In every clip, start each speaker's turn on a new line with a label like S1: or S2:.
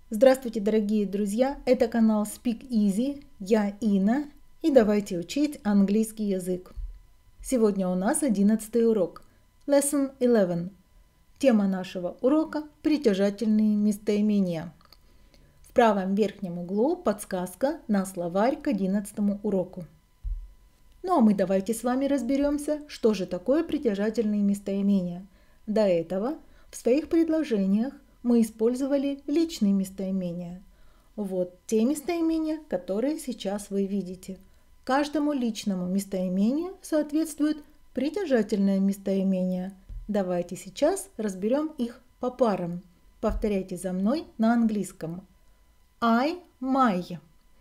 S1: Здравствуйте, дорогие друзья! Это канал Speak Easy. Я Инна, и давайте учить английский язык. Сегодня у нас 11 урок. Lesson 11. Тема нашего урока – притяжательные местоимения. В правом верхнем углу подсказка на словарь к 11 уроку. Ну а мы давайте с вами разберемся, что же такое притяжательные местоимения. До этого в своих предложениях мы использовали личные местоимения. Вот те местоимения, которые сейчас вы видите. Каждому личному местоимению соответствует притяжательное местоимение. Давайте сейчас разберем их по парам. Повторяйте за мной на английском. I, my.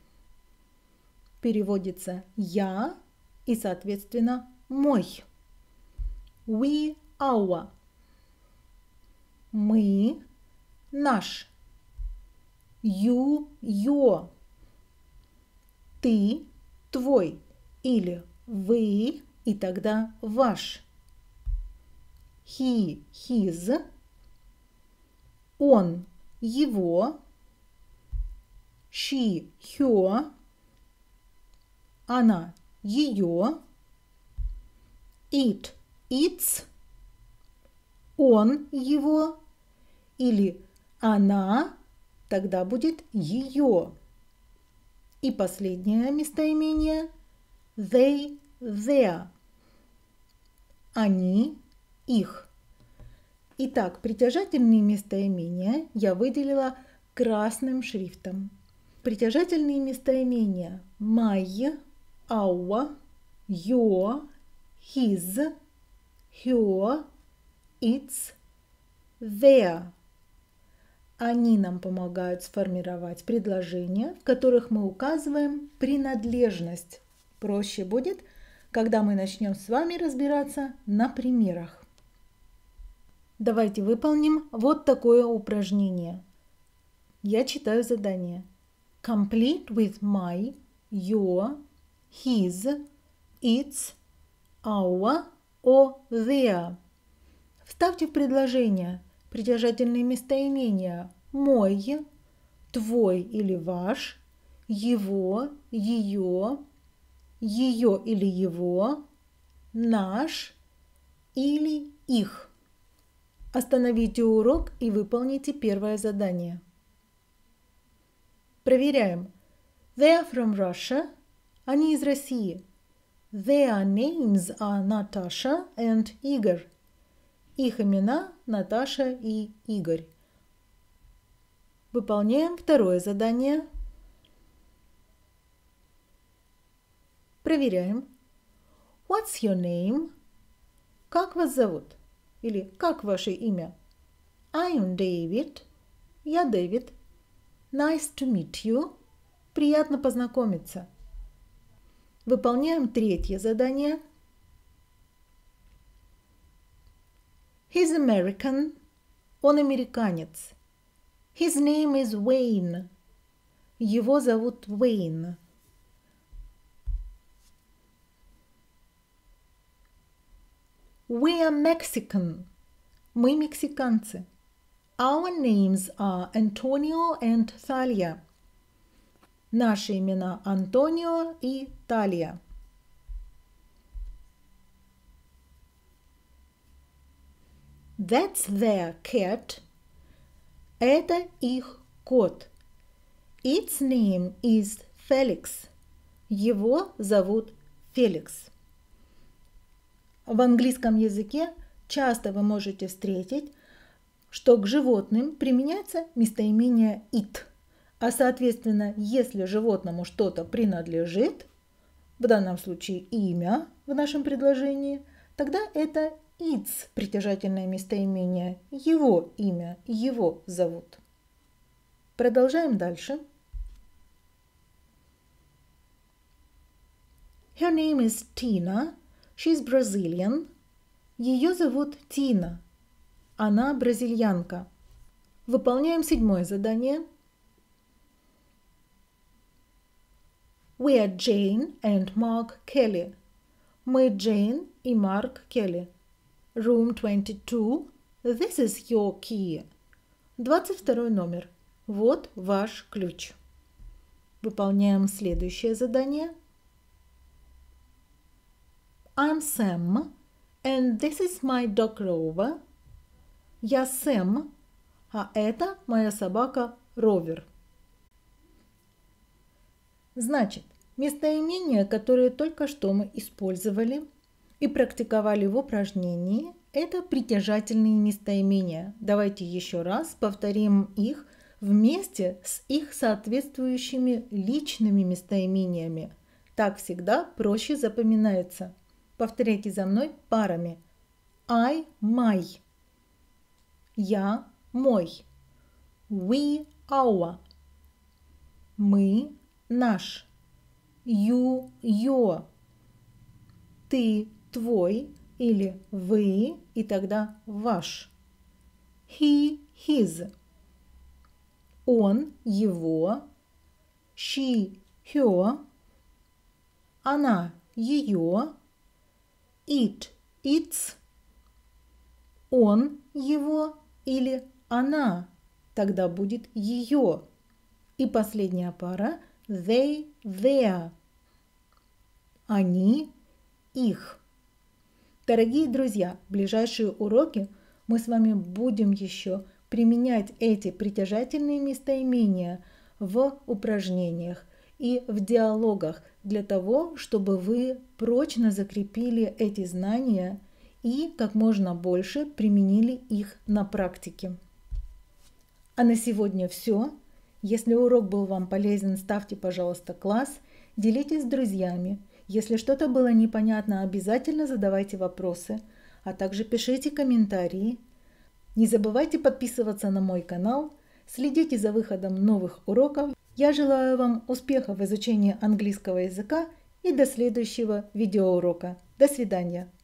S1: Переводится «я» и, соответственно, «мой». We, our. Мы, наш. You, your. Ты, твой. Или вы, и тогда ваш. He, his. Он, его. She, her. Она, ее. It, its. Он, его. Или она, тогда будет ее. И последнее местоимение they, their. Они, их. Итак, притяжательные местоимения я выделила красным шрифтом. Притяжательные местоимения my, our, your, his, her, its, their. Они нам помогают сформировать предложения, в которых мы указываем принадлежность. Проще будет, когда мы начнем с вами разбираться на примерах. Давайте выполним вот такое упражнение. Я читаю задание. Complete with my, your, his, its, our or their. Вставьте в предложение притяжательные местоимения мой, твой или ваш, его, ее, ее или его, наш или их. Остановите урок и выполните первое задание. Проверяем. They are from Russia. Они из России. Their names are Natasha and Igor. Их имена Наташа и Игорь. Выполняем второе задание. Проверяем. What's your name? Как вас зовут? Или как ваше имя? I'm David. Я Дэвид. Nice to meet you. Приятно познакомиться. Выполняем третье задание. He's American. Он американец. His name is Wayne. Его зовут Уэйн. We are Mexican. Мы мексиканцы. Our names are Antonio and Thalia. Наши имена Антонио и Талия. That's their cat. Это их кот. Its name is Felix. Его зовут Феликс. В английском языке часто вы можете встретить, что к животным применяется местоимение it. А соответственно, если животному что-то принадлежит, в данном случае имя в нашем предложении, тогда это its притяжательное местоимение, его имя, его зовут. Продолжаем дальше. Her name is Tina. She's Brazilian. Ее зовут Тина. Она бразильянка. Выполняем седьмое задание. We are Jane and Mark Kelly. Мы Джейн и Марк Келли. Room 22. This is your key. 22 номер. Вот ваш ключ. Выполняем следующее задание. I'm Sam, and this is my dog Rover. Я Сэм, а это моя собака Ровер. Значит, местоимения, которые только что мы использовали и практиковали в упражнении, это притяжательные местоимения. Давайте еще раз повторим их вместе с их соответствующими личными местоимениями. Так всегда проще запоминается. Повторяйте за мной парами. I, my. Я, мой. We, our. Мы, наш. You, your. Ты, твой. Или вы, и тогда ваш. He, his. Он, его. She, her. Она, ее. It, its. Он, его. Или она, тогда будет ее. И последняя пара they, their. Они, их. Дорогие друзья, в ближайшие уроки мы с вами будем еще применять эти притяжательные местоимения в упражнениях и в диалогах для того, чтобы вы прочно закрепили эти знания и как можно больше применили их на практике. А на сегодня все. Если урок был вам полезен, ставьте, пожалуйста, класс, делитесь с друзьями. Если что-то было непонятно, обязательно задавайте вопросы, а также пишите комментарии. Не забывайте подписываться на мой канал, следите за выходом новых уроков. Я желаю вам успехов в изучении английского языка и до следующего видеоурока. До свидания!